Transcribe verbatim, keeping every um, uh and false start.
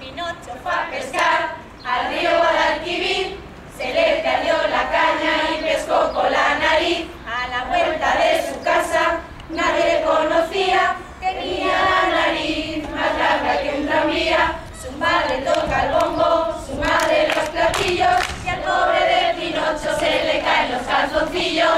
Pinocho fue a pescar al río Guadalquivir, se le perdió la caña y pescó con la nariz. A la vuelta de su casa nadie le conocía, tenía la nariz más larga que un tranvía. Su madre toca el bombo, su madre los platillos, y al pobre de Pinocho se le caen los calzoncillos.